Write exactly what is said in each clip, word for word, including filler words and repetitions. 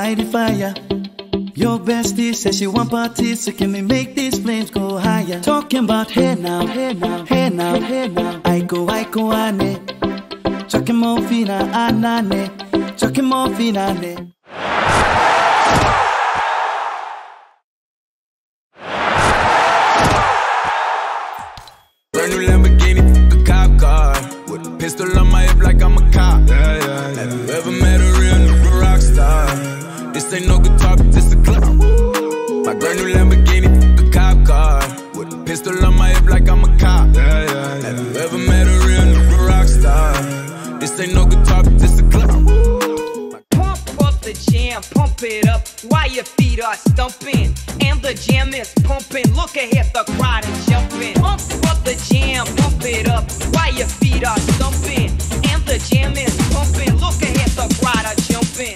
light the fire. Your bestie says she want parties, so can we make these flames go higher? Talking about hey now, hey now, hey now, hey now. I go, I go, ane. Chucking more fina, anane. Chucking more fina, ane. Brand new Lamborghini, a cop car. With a pistol on my hip like I'm a cop. Yeah, yeah, yeah. Have you ever met a real nigga rock star? This ain't no guitar, but this a club. My brand new Lamborghini, a cop car. With a pistol on my hip like I'm a cop. Yeah, yeah, yeah. Have you ever met a real nigga rock star? This ain't no guitar, but this a club. Pump up the jam, pump it up while your feet are stumping. And the jam is pumping, look ahead, the crowd is jumping. Pump up the jam, pump it up while your feet are stumping. And the jam is pumping, look ahead, the crowd are jumping.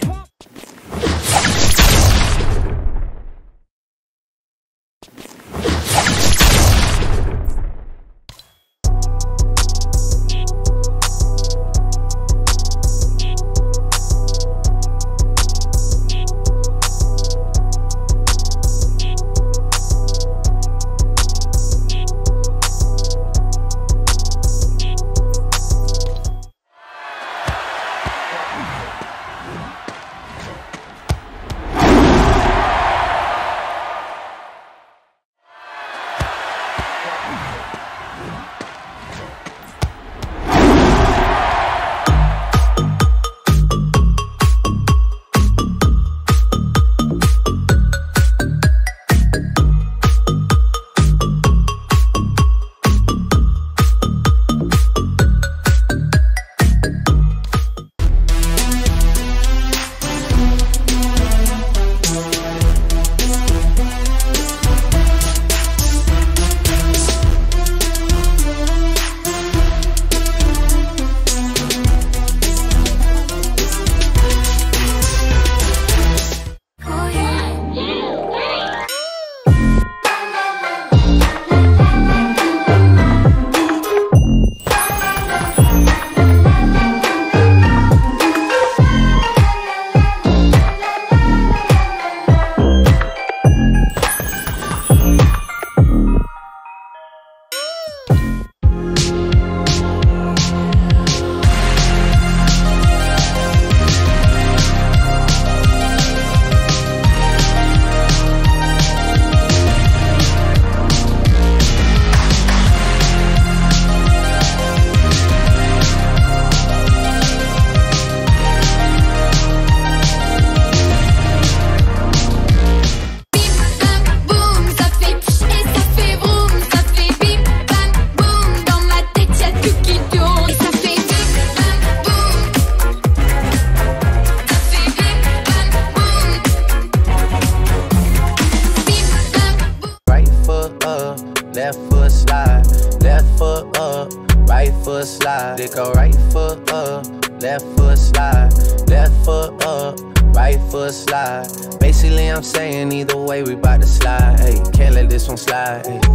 Left foot slide, left foot up, right foot slide. They go right foot up, left foot slide, left foot up, right foot slide. Basically I'm saying either way we bout to slide. Hey, can't let this one slide. Hey.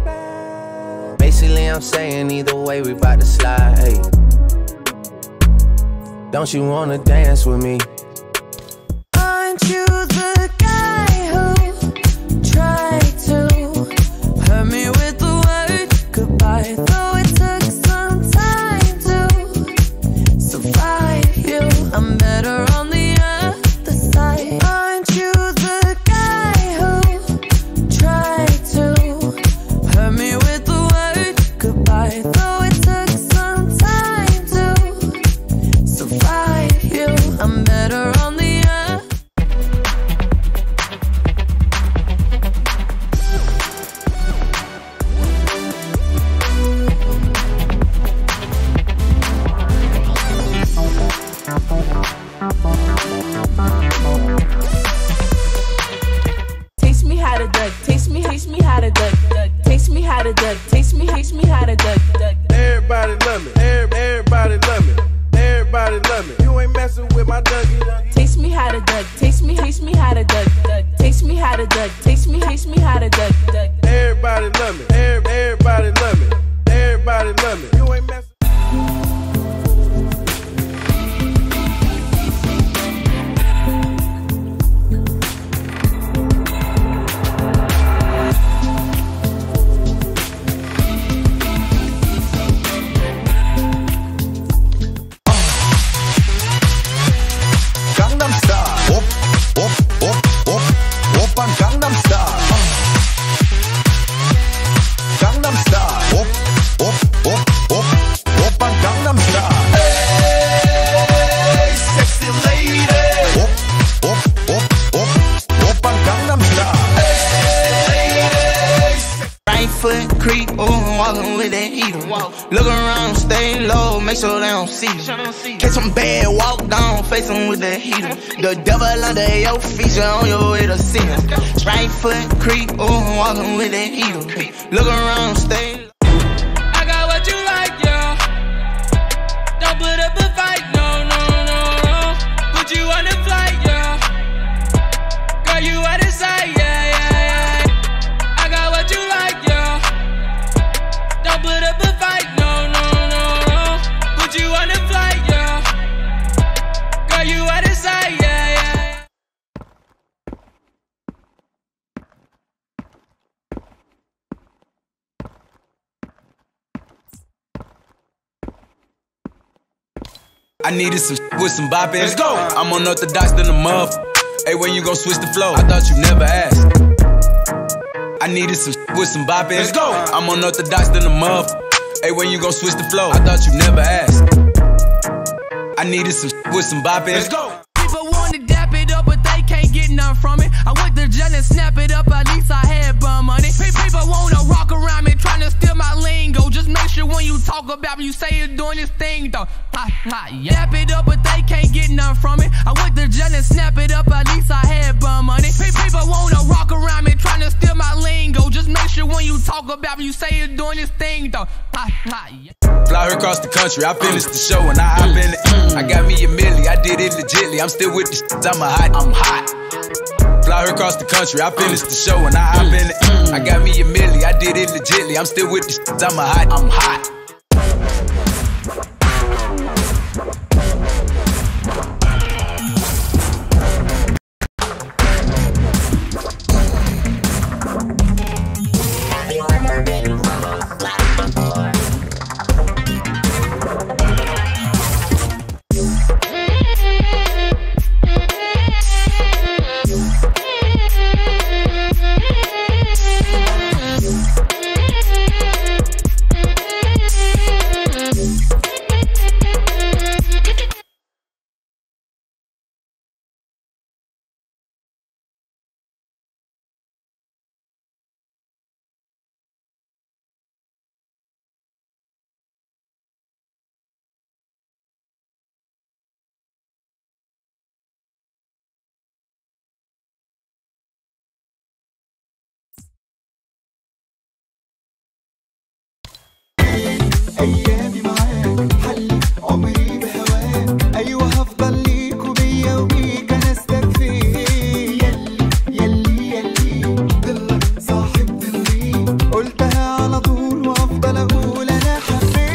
Basically I'm saying either way we bout to slide. Hey. Don't you wanna dance with me? Aren't you the guy who tried to hurt me with the word goodbye? Though it took some time to survive you, I'm better on the other side. Aren't you the guy who tried to hurt me with the word goodbye? Though it took some time to survive you, I'm better on the other. Taste me how to duck, taste me, taste me how to duck, taste me how to duck, taste me, taste me how to duck, duck. Everybody love me, everybody love me, everybody love me. You ain't messing with my Dougie. Taste me how to duck, taste me, taste me how to duck, taste me how to duck, taste me, taste me how to duck, duck. Everybody love me, everybody love me, everybody love me. You ain't messing. Look around, stay low, make sure they don't see you. Catch them bad, walk down, face them with the heater. The devil under your feet, you on your way to see him. Right foot creep, ooh, walking with the heater. Look around, stay low. I got what you like, yeah. Don't put up a fight, no, no, no, no. Put you on the flight, yeah. Girl, you out of sight, yeah, yeah, yeah. I got what you like, yeah. Don't put up a fight, no, no, no, no. Put you on the flight, yeah. Girl, you out of sight, yeah, yeah. I needed some with some bop in. Let's go. I'm unorthodox than a muff. Hey, when you gon' switch the flow? I thought you never asked. I needed some with some bop in. Let's go. I'm unorthodox than a muff. Hey, when you gon' switch the flow? I thought you never asked. I needed some with some bop in. Let's go. People wanna dap it up, but they can't get none from it. I went to jail and snap it up, at least I had bum money. People wanna rock around me, trying to steal my lingo. Just make sure when you talk about me, you say you're doing this thing, though. Ha, ha, yeah. Dap it up, but they can't get none from it. I went to jail and snap it up, at least I had bum money. People wanna rock around me, trying to steal my lingo. Just make sure when you talk about me, you say you're doing this thing, though. Ha, ha, yeah. Fly her across the country, I finished the show and I hop in it. I got me a milli, I did it legitly. I'm still with the shit, I'm a hot, I'm hot. Fly her across the country, I finished the show and I hop in it. I got me a milli, I did it legitly. I'm still with the shit, I'm a hot, I'm hot. أيامي معاك حلي عمري بهواك أيوة هفضل ليك وبيا وبيك أنا استكفي يلي يلي يلي ضلك صاحب ضلي قلتها على طول وأفضل أقول أنا حبيت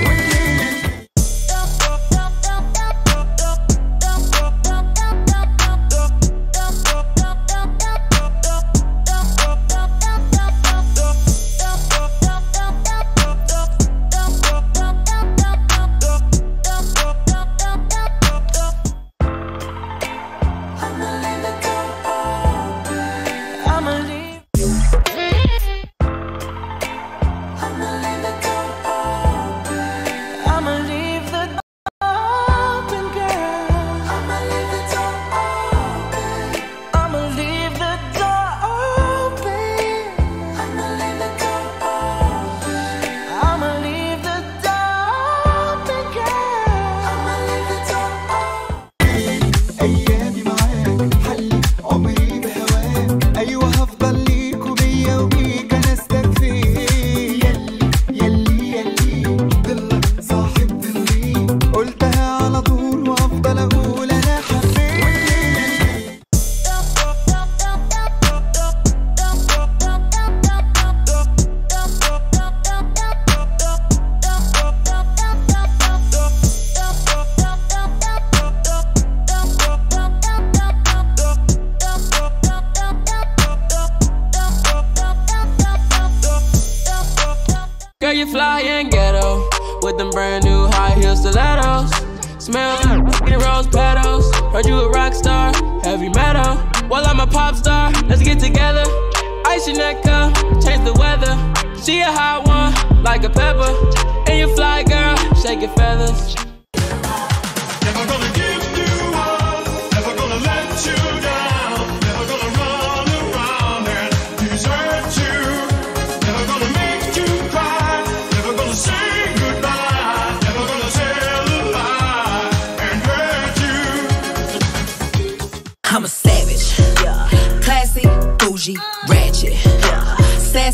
أيامي معاك حلي عمري بهواك أيوة هفضل ليك وبيا وبيك أنا استكفي يلي يلي يلي ضلك صاحب ضلي قلتها على طول وأفضل أقول أنا حبيت Girl, you fly and ghetto with them brand new high heel stilettos. Smell like rose petals. Heard you a rock star, heavy metal. Well, I'm a pop star. Let's get together. Ice your neck up, change the weather. She a hot one, like a pepper. And you fly, girl, shake your feathers. Never gonna give you up, never gonna let you down, never gonna run around and desert you, never gonna make you cry, never gonna say goodbye.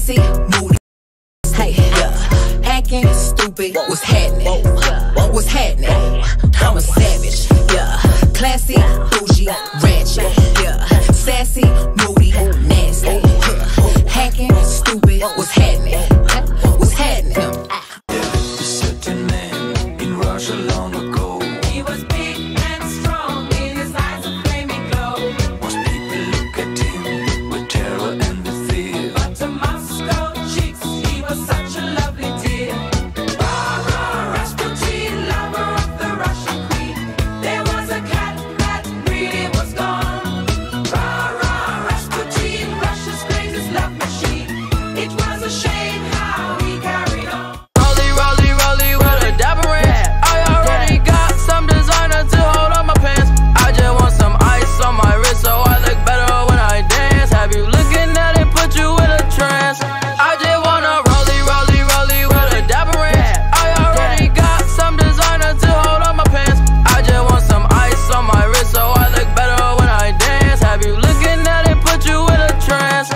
classy, moody. Hey, yeah, hacking, stupid. What's happening? What's happening? I'm a savage. Yeah, classy, bougie, ratchet. Yeah, sassy, moody, nasty. Hacking, stupid. What's happening? What's happening? Certain man in Russia long ago. He was big and strong, in his eyes a flaming glow. Most people look at him with terror and with fear. But to Moscow chicks, he was such a lovely dear. Rah-rah, Rasputin, lover of the Russian queen. There was a cat that really was gone. Rah-rah, Rasputin, Russia's greatest love machine. It was a shame how he carried on. Rolly, rolly, rolly with a dapper ranch. I already got some designer to hold on my pants. I just want some ice on my wrist so I look better when I dance. Have you looking at it, put you in a trance. I just wanna rolly, rolly, rolly with a dapper ranch. I already got some designer to hold on my pants. I just want some ice on my wrist so I look better when I dance. Have you looking at it, put you in a trance.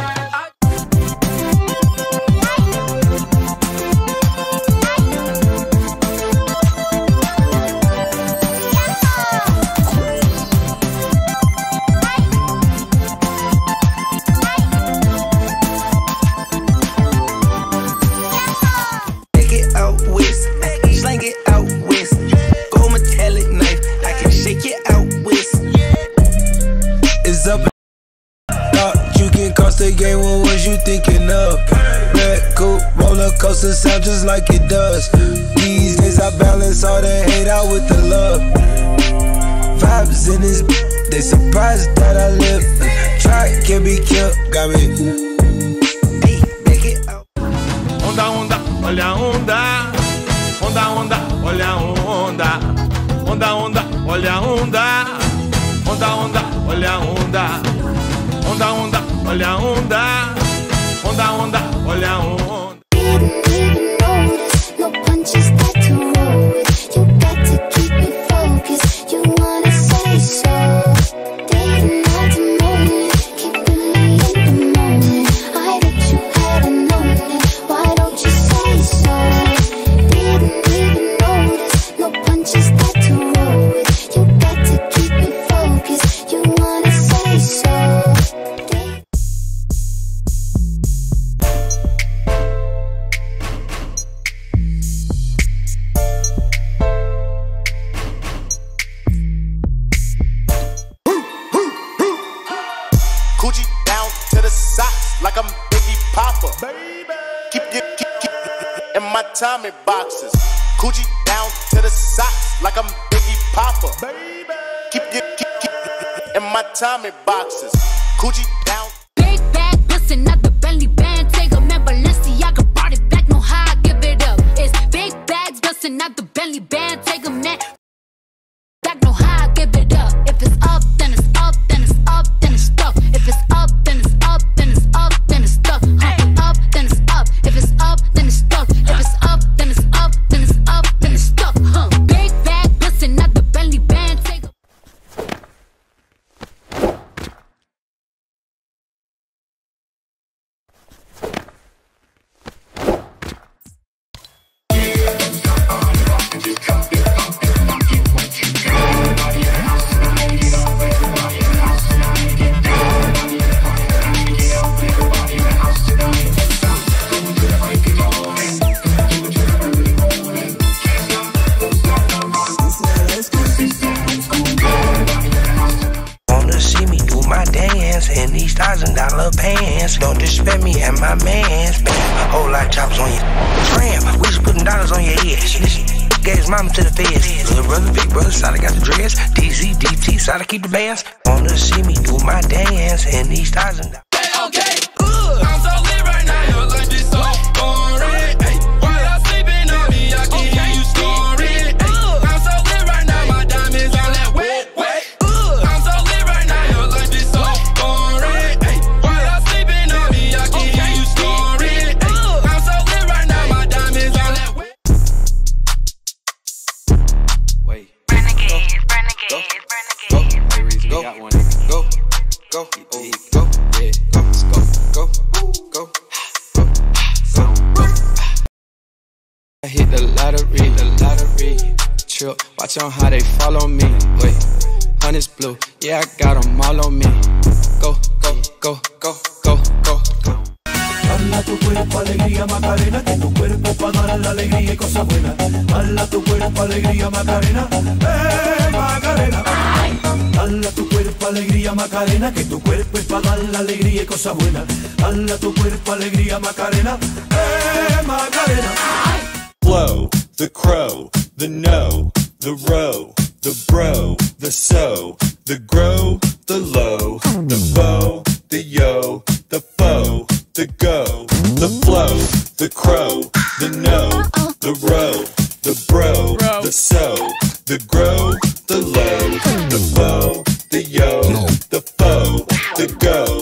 Take it out west, slang it out west. Gold metallic knife, I can shake it out west. It's up. Thought you can cost the game, what was you thinking of? Red coupe, roller coaster sound just like it does. These days I balance all the hate out with the love. Vibes in this, they surprised that I live. Try can't be killed, got me. Onda, onda, olha a onda. Onda, onda, olha a onda. Onda, onda, olha a onda. Onda, onda, olha a onda. Onda, onda, olha a onda. Onda, onda, olha a onda. Didn't even notice, no punches that to roll with. You got to keep me focused, you wanna say so. Didn't have to know it, keeping me in the moment. I bet you hadn't known it, why don't you say so? Didn't even notice, no punches that to roll with. You got to keep me focused, you wanna say so. Coochie down to the socks like I'm Biggie Popper. Keep, keep, keep, keep in my Tommy boxes. Coochie down to the socks like I'm Biggie Popper. Keep, keep, keep, keep in my Tommy boxes. Coochie down. Big bag, listen at the belly band. Take a man, Balenciaga brought it back. Know how I give it up. It's big bags, listen at the belly band. Take a man, back. Know how I give it up. If it's up, then it's up, then it's up, then it's stuck. If it's up, then it's up, then it's up, then it's stuck. Huh? Up, then it's up. If it's up, then it's stuck. If it's up, then it's up, then it's up, then it's stuck. Huh? Big bag, listen at the belly band. Take a Wanna see me do my dance in these thousand dollar pants. Don't disrespect me and my mans. Bam, whole lot of choppers on your tram. We just putting dollars on your head. Listen, gave his mama to the feds. Little brother, big brother, side I got the dress. D Z, D T, side I keep the bands. Wanna see me do my dance in these thousand dollars. Okay, uh, I'm so lit right now, your life is so boring. Ay, while you're sleeping on me, I can hear you snoring. Ay, I'm so lit right now, my diamonds on that wet, wet. Uh, I'm so lit right now, your life is so boring. Ay, while you're sleeping on me, I can hear you snoring. Ay, I'm so lit right now, my diamonds on that wet. Wait. Renegade, renegade, renegade. Go, go, go, go, go, go, yeah, go, go, go, go, go. I hit the lottery, the lottery. Trip, watch on how they follow me. Wait, honey's blue, yeah, I got them all on me. Go, go, go, go, go, go, go. Bala tu cuerpo, alegría, Macarena, que tu cuerpo para dar la alegría y cosas buenas. Bala tu cuerpo, alegría, Macarena, eh, Macarena. Bala tu cuerpo, alegría, Macarena, que tu cuerpo es para dar la alegría y cosas buenas. Bala tu cuerpo, alegría, Macarena, eh, Macarena. Flow, the crow, the no, the row, the bro, the so, the grow, the low, the bow, the yo, the foe, the go, the flow, the crow, the no, the row, the bro, the so, the grow, the low, the bow, the yo, the foe, the go.